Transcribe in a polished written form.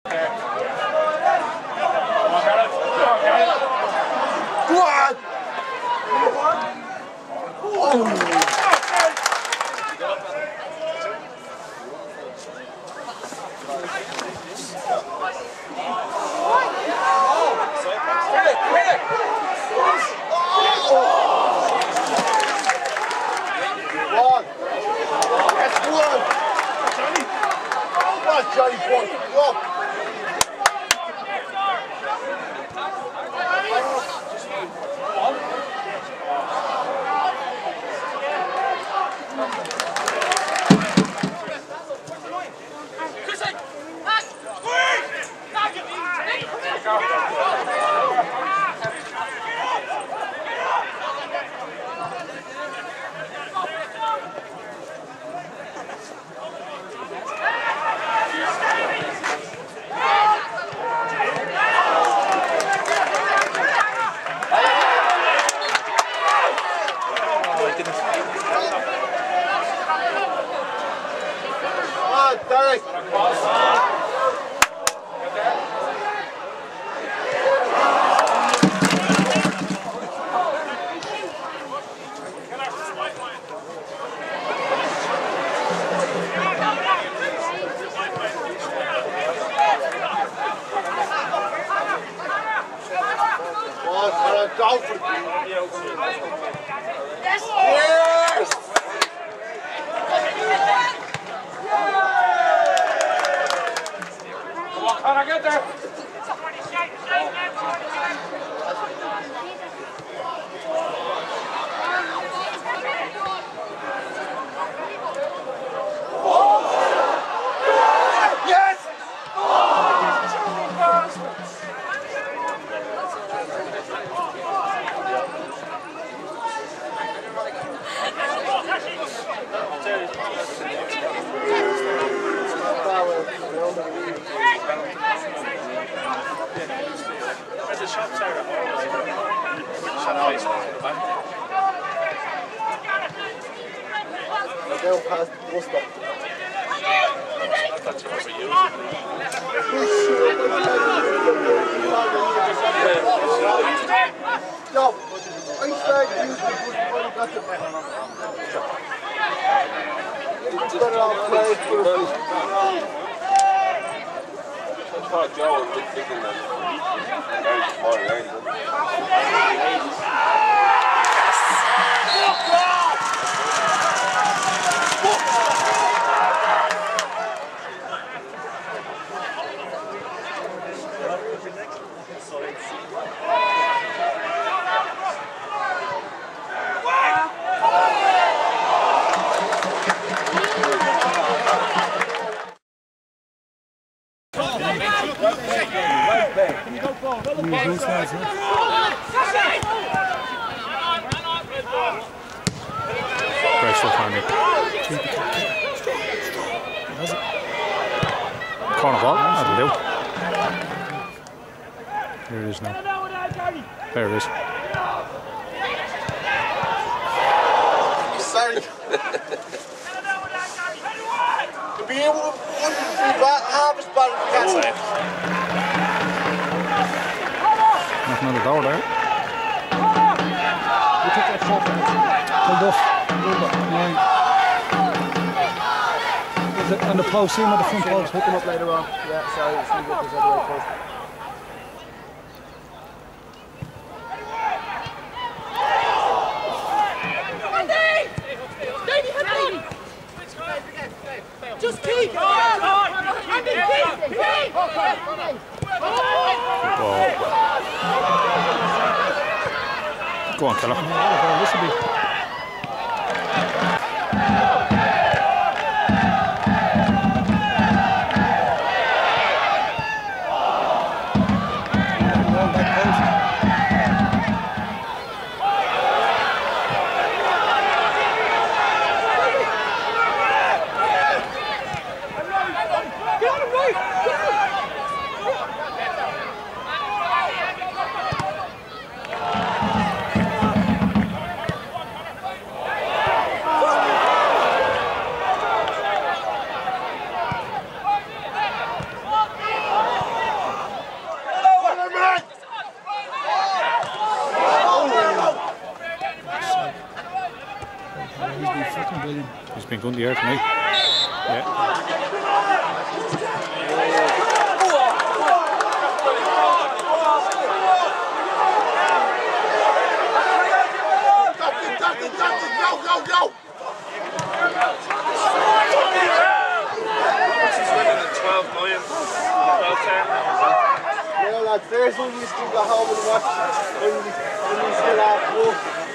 Corner ball, that'll do. There it is now. There it is. Sorry. To be able to be half as bad as we can. Nothing on the door there. We took that shot. Hold off. And the post, see him at the front post. Pick him up later on. Yeah, sorry, it's going to get this other way first. Just keep! Whoa. Go on, Keller. This will be. been good in the air tonight. Yeah. Go! She's winning at 12 million. 12 Yeah, lads, there's one you still go home and watch when you still have work.